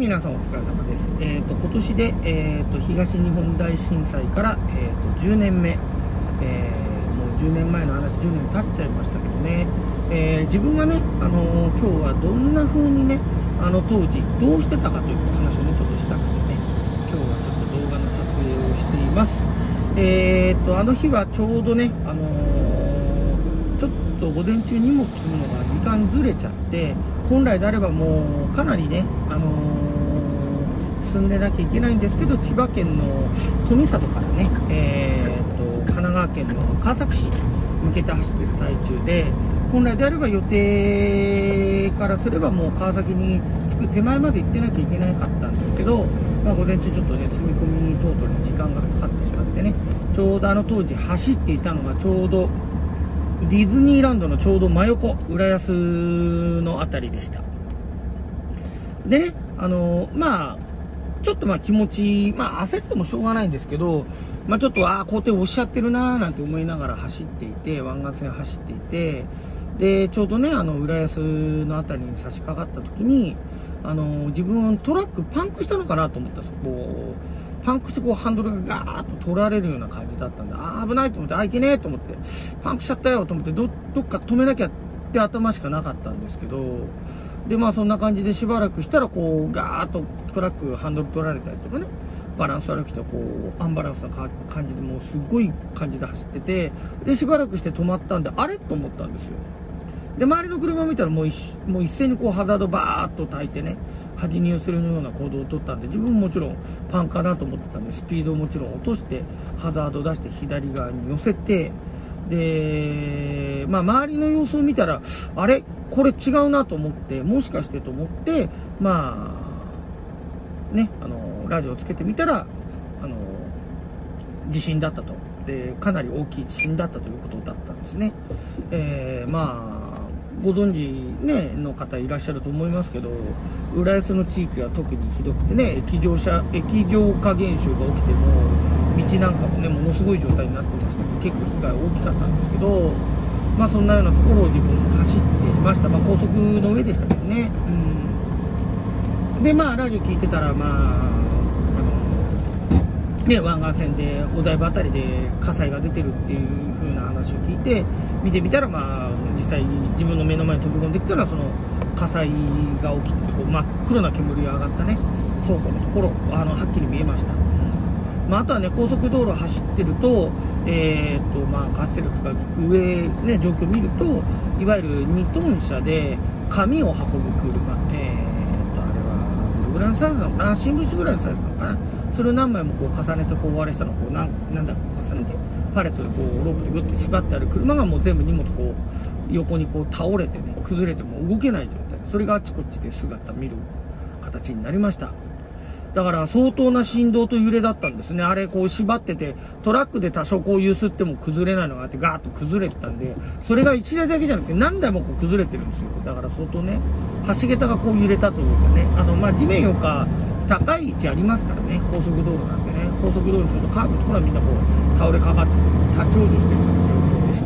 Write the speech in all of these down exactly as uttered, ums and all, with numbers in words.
皆さんお疲れ様です。えっ、ー、と、今年で、えーと、東日本大震災から、えーと、じゅうねんめ、えー、もうじゅうねんまえの話、じゅうねん経っちゃいましたけどね、えー、自分がね、あのー、今日はどんな風にね、あの当時、どうしてたかという話をね、ちょっとしたくてね、今日はちょっと動画の撮影をしています。えーと、あの日はちょうどね、あのー、ちょっと午前中荷物積むのが時間ずれちゃって、本来であればもうかなりね、あのー、進んでなきゃいけないんですけど、千葉県の富里からね、えー、と神奈川県の川崎市向けて走ってる最中で、本来であれば予定からすればもう川崎に着く手前まで行ってなきゃいけなかったんですけど、まあ、午前中ちょっとね積み込み等々に時間がかかってしまってね、ちょうどあの当時走っていたのがちょうどディズニーランドのちょうど真横、浦安のあたりでした。でね、あのー、まあ、ちょっとまあ気持ち、まあ焦ってもしょうがないんですけど、まあちょっと、ああ、校庭押しちゃってるなーなんて思いながら走っていて、湾岸線走っていて、で、ちょうどね、あの、浦安のあたりに差し掛かった時に、あのー、自分トラックパンクしたのかなと思ったんですよ。こうパンクしてこうハンドルがガーッと取られるような感じだったんで、あー危ないと思って、あーいけねえと思って、パンクしちゃったよと思って、ど、どっか止めなきゃって頭しかなかったんですけど、で、まあそんな感じでしばらくしたら、こう、ガーッとトラックハンドル取られたりとかね、バランス悪くして、こう、アンバランスな感じでもうすっごい感じで走ってて、で、しばらくして止まったんで、あれと思ったんですよ。で、周りの車を見たらもう一、もう一斉にこうハザードバーッと焚いてね、端に寄せるような行動を取ったんで、自分ももちろんパンかなと思ってたんで、スピードをもちろん落として、ハザード出して左側に寄せて、で、まあ周りの様子を見たら、あれこれ違うなと思って、もしかしてと思って、まあ、ね、あの、ラジオをつけてみたら、あの、地震だったと。で、かなり大きい地震だったということだったんですね。えー、まあ、ご存知、ね、の方いらっしゃると思いますけど、浦安の地域は特にひどくてね、液状化、液状化現象が起きても、道なんかもね、ものすごい状態になってましたけど、結構被害大きかったんですけど、まあそんなようなところを自分も走っていました。まあ高速の上でしたけどね。うん。で、まあラジオ聞いてたら、まあ、あの、ね、湾岸線でお台場あたりで火災が出てるっていう風な話を聞いて、見てみたら、まあ、実際自分の目の前に飛び込んできたのは、その火災が起きてて、こう真っ黒な煙が上がったね、倉庫のところ、あの、はっきり見えました。まあ、あとはね、高速道路走ってると、えーと、まあ、カステルとか上、ね、状況を見ると、いわゆるにトン車で紙を運ぶ車、えーと、あれは、どれぐらいのサイズなのかな、新聞紙ぐらいのサイズなのかな、それを何枚もこう重ねてこう割れしたのをこうなん、なんだか重ねて、パレットでこうロープでグッと縛ってある車がもう全部荷物こう、横にこう倒れてね、崩れても動けない状態。それがあちこちで姿見る形になりました。だから相当な振動と揺れだったんですね。あれこう縛ってて、トラックで多少こう揺すっても崩れないのがあってガーッと崩れてたんで、それがいちだいだけじゃなくて何台もこう崩れてるんですよ。だから相当ね、橋桁がこう揺れたというかね、あの、まあ、地面よか高い位置ありますからね、高速道路なんでね、高速道路にちょうどカーブのところはみんなこう倒れかかってて、立ち往生してるような状況でした。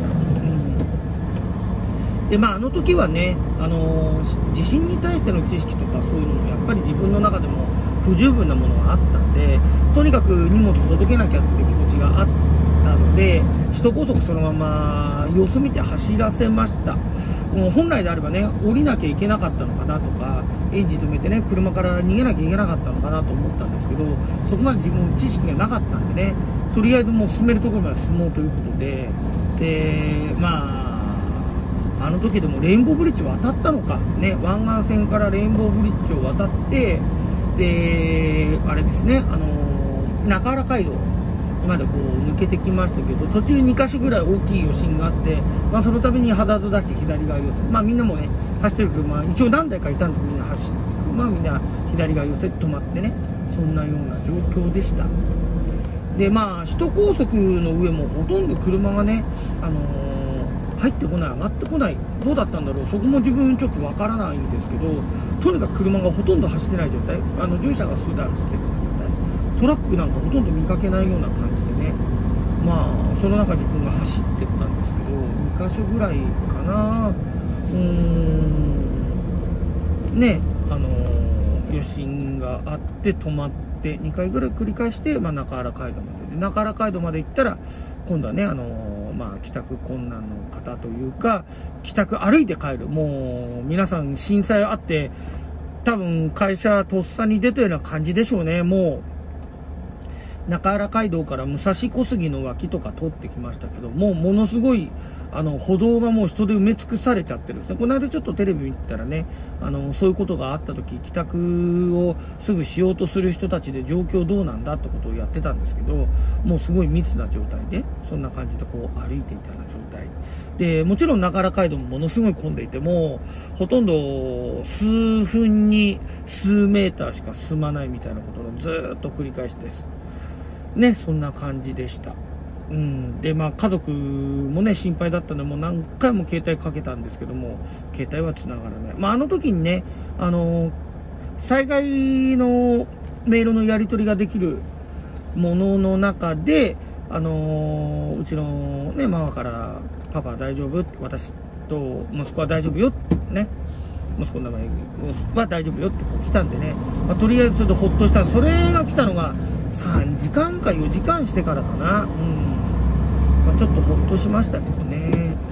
で、まあ、あの時はね、あのー、地震に対しての知識とかそういうのもやっぱり自分の中でも不十分なものがあったんで、とにかく荷物届けなきゃって気持ちがあったので、首都高速そのまま様子見て走らせました。もう本来であればね、降りなきゃいけなかったのかなとか、エンジン止めてね、車から逃げなきゃいけなかったのかなと思ったんですけど、そこまで自分の知識がなかったんでね、とりあえずもう進めるところまで進もうということで、で、まあ、あの時でもレインボーブリッジ渡ったのか、ね、湾岸線からレインボーブリッジを渡って、で、あれですね、あのー、中原街道までこう抜けてきましたけど、途中にか所ぐらい大きい余震があって、まあその度にハザード出して左側寄せ、まあみんなもね、走ってる車、一応何台かいたんですけど、みんな走って、まあみんな左側寄せて止まってね、そんなような状況でした。で、まあ首都高速の上もほとんど車がね、あのー入ってこない、上がってこない、どうだったんだろう、そこも自分ちょっとわからないんですけど、とにかく車がほとんど走ってない状態、あの乗用車が数台走ってる状態、トラックなんかほとんど見かけないような感じでね、まあ、その中自分が走ってったんですけど、にか所ぐらいかな、うーん、ね、あのー、 余震があって止まってにかいぐらい繰り返して、まあ、中原街道までで中原街道まで行ったら今度はね、あのー、まあ帰宅困難の方というか帰宅歩いて帰る、もう皆さん震災あって多分会社とっさに出たような感じでしょうね。もう中原街道から武蔵小杉の脇とか通ってきましたけど、もうものすごいあの歩道がもう人で埋め尽くされちゃってるんですね。この間ちょっとテレビ見てたらね、あのそういうことがあった時帰宅をすぐしようとする人たちで状況どうなんだってことをやってたんですけど、もうすごい密な状態でそんな感じでこう歩いていたような状態で、もちろん中原街道もものすごい混んでいてもほとんど数分に数メーターしか進まないみたいなことのずーっと繰り返しですね。そんな感じでした。うん、でまあ家族もね心配だったのでもう何回も携帯かけたんですけども携帯は繋がらない。まああの時にね、あの災害のメールのやり取りができるものの中で、あのうちのねママからパパ大丈夫、私と息子は大丈夫よってね、息子の名前は大丈夫よってこう来たんでね、まあ、とりあえずそれでほっとした。それが来たのがさんじかんかよじかんしてからかな。うん、まあ、ちょっとほっとしましたけどね。うん、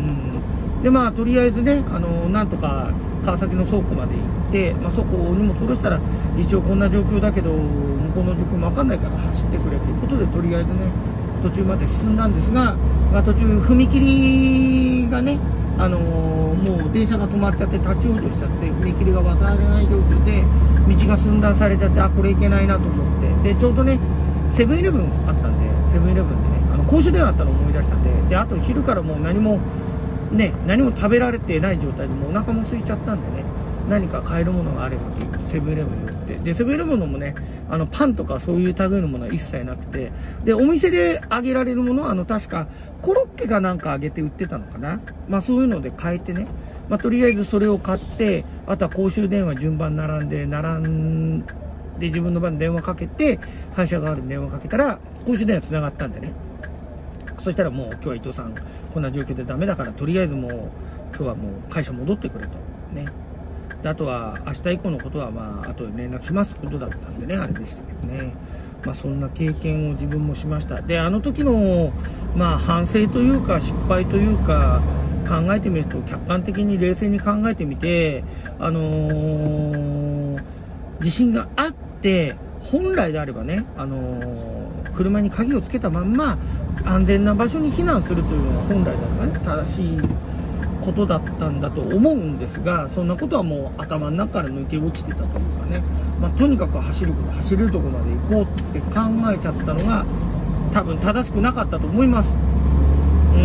でまあとりあえずね、あのなんとか川崎の倉庫まで行って、まあ、倉庫にも下ろしたら一応こんな状況だけど向こうの状況も分かんないから走ってくれということでとりあえずね途中まで進んだんですが、まあ、途中踏切がね、あのー、もう電車が止まっちゃって立ち往生しちゃって踏切が渡れない状況で道が寸断されちゃって、あこれいけないなと思って、でちょうどねセブンイレブンあったんで、セブンイレブンでねあの公衆電話あったのを思い出したんで、であと昼からもう何もね何も食べられてない状態でもうお腹も空いちゃったんでね、何か買えるものがあればって言ってセブンイレブン寄って、でセブンイレブンのもねあのパンとかそういう類のものは一切なくて、でお店であげられるものはあの確かコロッケかなんかあげて売ってたのかな、まあそういうので買えてね、まあとりあえずそれを買って、あとは公衆電話順番並んで並んで自分の番に電話かけて配車側に電話かけたら公衆電話つながったんでね、そしたらもう今日は伊藤さんこんな状況でダメだからとりあえずもう今日はもう会社戻ってくれとね、であとは明日以降のことはまあ後で連絡しますってことだったんでね、あれでしたけどね、まあそんな経験を自分もしました。であの時のまあ反省というか失敗というか考えてみると客観的に冷静に考えてみて、あのー、地震があって本来であればね、あのー、車に鍵をつけたまんま安全な場所に避難するというのが本来であればね正しいことだったんだと思うんですが、そんなことはもう頭の中から抜け落ちてたというかね、まあ、とにかく走ること走れるところまで行こうって考えちゃったのが多分正しくなかったと思います。うん、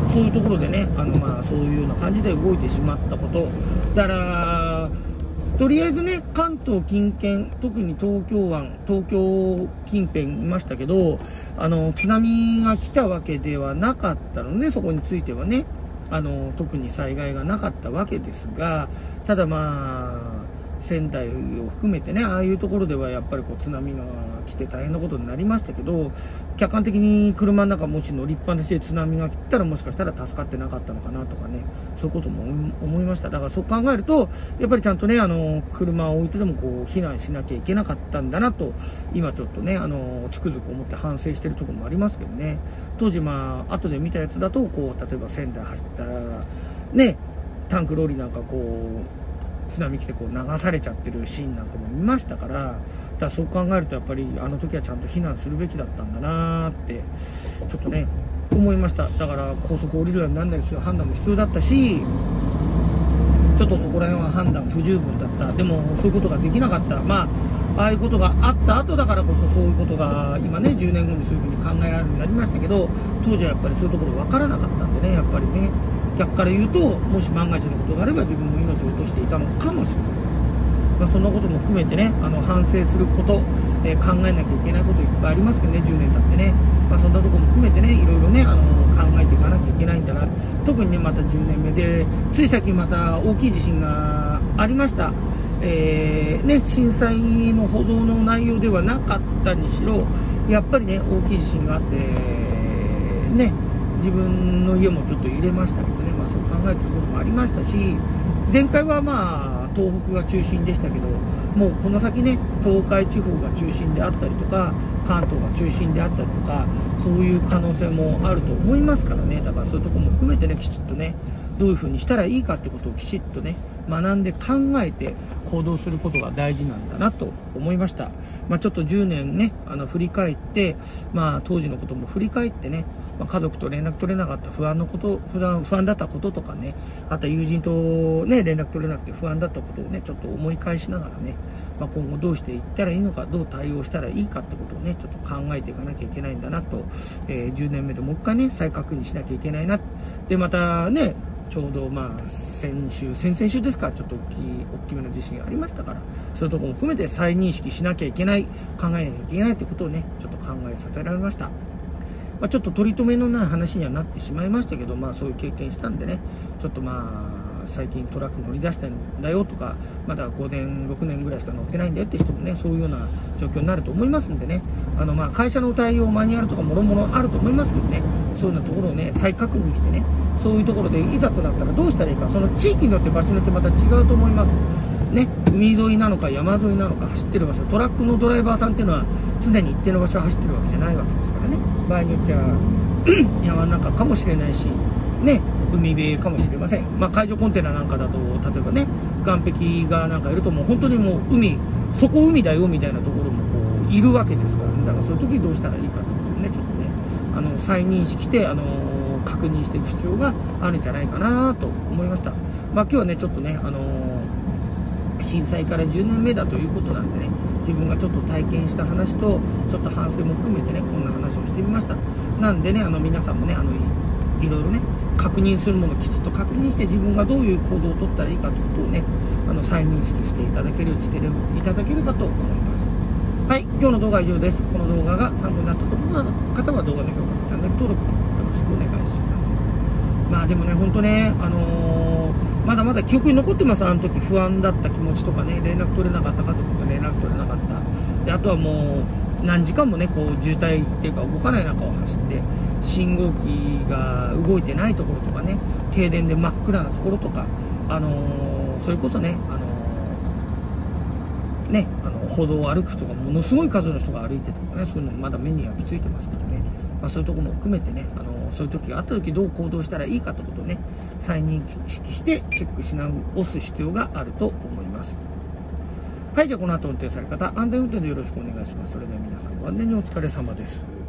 そういうところでね、あのまあそういうような感じで動いてしまったことだからとりあえずね関東近県特に東京湾東京近辺いましたけど、あの津波が来たわけではなかったので、そこについてはねあの特に災害がなかったわけですが、ただまあ仙台を含めてねああいうところではやっぱりこう津波が来て大変なことになりましたけど、客観的に車の中もし乗りっぱなしで津波が来たらもしかしたら助かってなかったのかなとかね、そういうことも思いました。だからそう考えるとやっぱりちゃんとねあの車を置いてでもこう避難しなきゃいけなかったんだなと今ちょっとねあのつくづく思って反省してるところもありますけどね。当時まあ後で見たやつだとこう例えば仙台走ったらねタンクローリーなんかこう津波来てこう流されちゃってるシーンなんかも見ましたから、だからそう考えるとやっぱりあの時はちゃんと避難するべきだったんだなーってちょっとね思いました。だから高速降りるようにならないですよ判断も必要だったし、ちょっとそこら辺は判断不十分だった。でもそういうことができなかった。まあああいうことがあった後だからこそそういうことが今ねじゅうねんごにそういうふうに考えられるようになりましたけど、当時はやっぱりそういうところ分からなかったんでね、やっぱりね逆から言うともし万が一のことがあれば自分の命を落としていたのかもしれません。まあ、そんなことも含めてねあの反省すること、えー、考えなきゃいけないこといっぱいありますけどね、じゅうねん経ってね、まあ、そんなところも含めてねいろいろねあの考えていかなきゃいけないんだな。特にねまたじゅうねんめでつい最近また大きい地震がありました。えーね、震災の報道の内容ではなかったにしろやっぱりね大きい地震があってね自分の家もちょっと揺れましたけどね、まあ、そう考えるところもありましたし、前回はまあ東北が中心でしたけど、もうこの先ね、東海地方が中心であったりとか、関東が中心であったりとか、そういう可能性もあると思いますからね。だからそういうところも含めてね、きちっとね、どういう風にしたらいいかってことをきちっとね、学んで考えて行動することが大事なんだなと思いました。まあ、ちょっとじゅうねんね、あの振り返って、まあ、当時のことも振り返ってね、まあ、家族と連絡取れなかった不安のこと、不安、不安だったこととかね、あとは友人とね、連絡取れなくて不安だったことをね、ちょっと思い返しながらね、まあ、今後どうしていったらいいのか、どう対応したらいいかってことをね、ちょっと考えていかなきゃいけないんだなと、えー、じゅうねんめでもう一回ね、再確認しなきゃいけないな。で、またね、ちょうどまあ先週、先々週ですか、ちょっと大きい、大きめの地震ありましたから、そういうところも含めて再認識しなきゃいけない、考えなきゃいけないってことをね、ちょっと考えさせられました。まあ、ちょっと取り留めのない話にはなってしまいましたけど、まあそういう経験したんでね、ちょっとまあ、最近トラック乗り出したんだよとか、まだごねん、ろくねんぐらいしか乗ってないんだよって人もね、そういうような状況になると思いますんでね、あのまあ会社の対応マニュアルとかもろもろあると思いますけどね、そういうようなところをね、再確認してね、そういうところでいざとなったらどうしたらいいか、その地域によって場所によってまた違うと思います。ね、海沿いなのか山沿いなのか走ってる場所、トラックのドライバーさんっていうのは常に一定の場所を走ってるわけじゃないわけですからね、場合によっちゃ山の中かもしれないし、ね、海辺かもしれません。まあ、海上コンテナなんかだと、例えばね、岸壁がなんかいるともう本当にもう海、そこ海だよみたいなところもこういるわけですからね。だからそういう時どうしたらいいかということをね、ちょっとね、あの、再認識して、あのー、確認していく必要があるんじゃないかなと思いました。まあ、今日はね、ちょっとね、あのー、震災からじゅうねんめだということなんでね、自分がちょっと体験した話と、ちょっと反省も含めてね、こんな話をしてみました。なんでね、あの、皆さんもね、あの、いろいろね、確認するものをきちっと確認して、自分がどういう行動を取ったらいいかということをね、あの再認識していただけるようにしていただければと思います。はい、今日の動画は以上です。この動画が参考になったと思う方は動画の評価とチャンネル登録よろしくお願いします。まあでもね、本当ね、あのー、まだまだ記憶に残ってます。あの時不安だった気持ちとかね、連絡取れなかった、家族と連絡取れなかった。で、あとはもう、何時間もね、こう渋滞っていうか動かない中を走って、信号機が動いてないところとかね、停電で真っ暗なところとか、あのー、それこそね、あのー、ね、あの歩道を歩く人がものすごい数の人が歩いてとかね、そういうのもまだ目に焼き付いてますからね、まあ、そういうところも含めてね、あのー、そういう時があった時どう行動したらいいかということをね、再認識してチェックし直す必要があると思います。はい、じゃあこの後運転される方、安全運転でよろしくお願いします。それでは皆さんご安全にお疲れ様です。